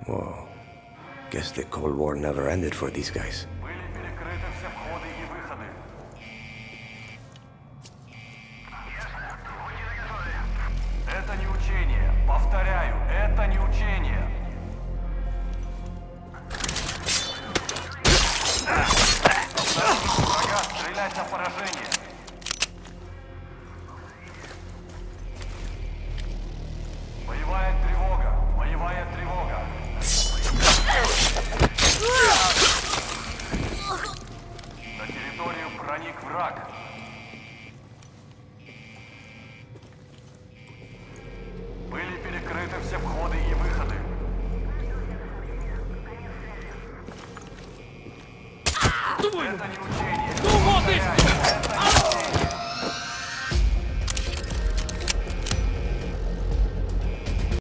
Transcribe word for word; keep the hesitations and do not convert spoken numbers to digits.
Whoa. Guess the Cold War never ended for these guys. Были перекрыты все входы и выходы. Это не учение. Повторяю, это не учение. Врага, стрелять на поражение. Боевая тревога. Боевая тревога. На территорию проник враг. Были перекрыты все входы и выходы. Это не учение.